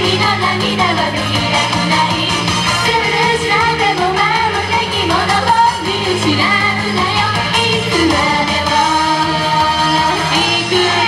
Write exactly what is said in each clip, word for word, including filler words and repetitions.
君の涙は見えなくないスルーしないでも守るべきものを見失うなよいつまでもいくよ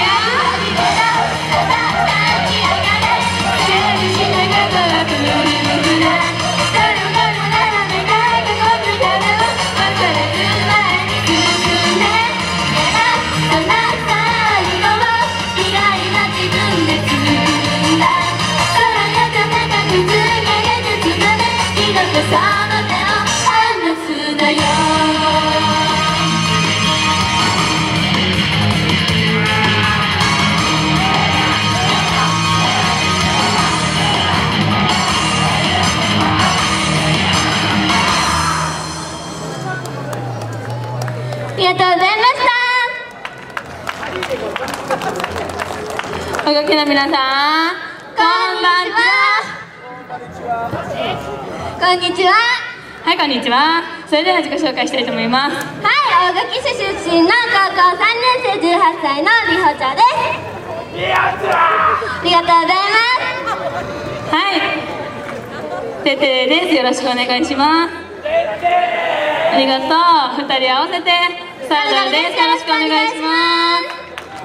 ありがとうございました。おかけの皆さん、こんばんは。こんにちは。はい、こんにちは。それでは自己紹介したいと思います。はい、大垣市出身の高校さんねん生じゅうはっさいのりほちゃです。ありがとうございます。はい、ててれです。よろしくお願いします。ありがとう。ふたり合わせてサルダルです。よろしくお願いします。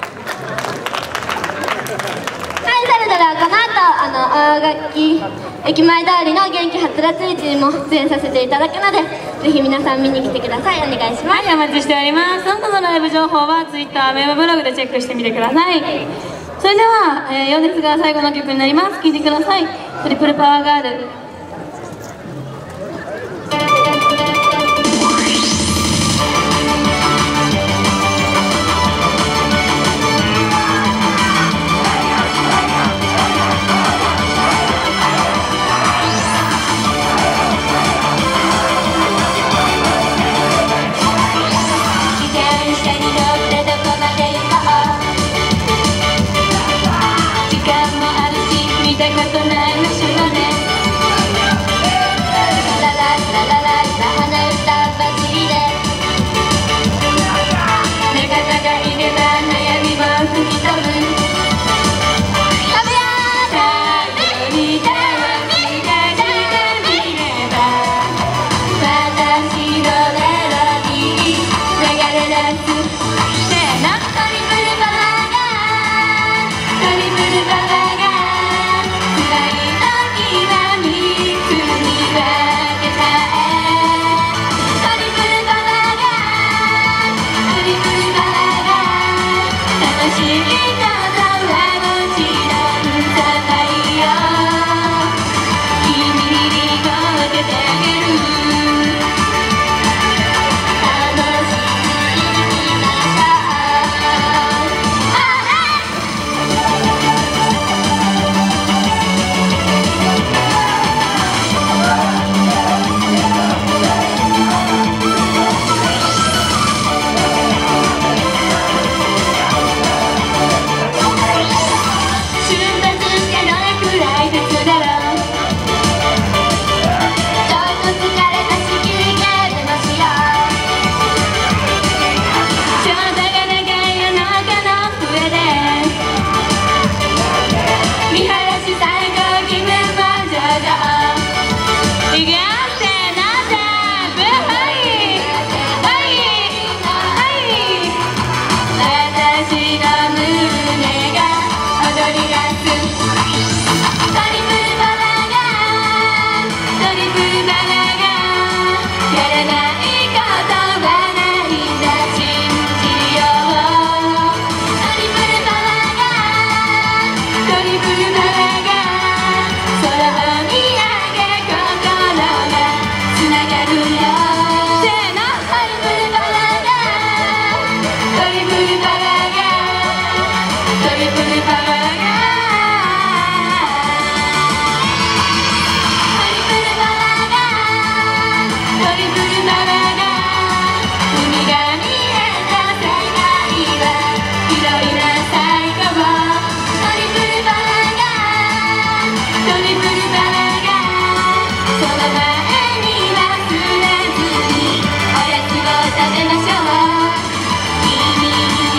はい、サルダルはこの後あの大垣駅前通りの元気はつらつ市にも出演させていただくので、ぜひ皆さん見に来てください。お願いします。はい、お待ちしております。その他のライブ情報は Twitter、メールブログでチェックしてみてください。それでは、えー、よんですが最後の曲になります。聴いてください。トリプルパワーガール。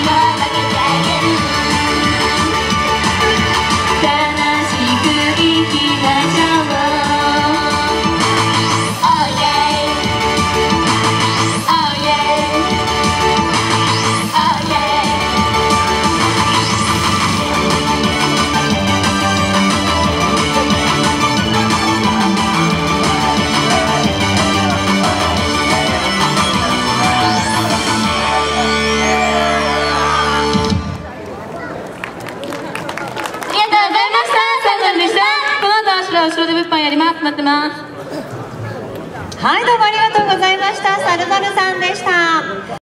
楽しくら後ろで物販やります。待ってます。 はい、どうもありがとうございました。さるざるさんでした。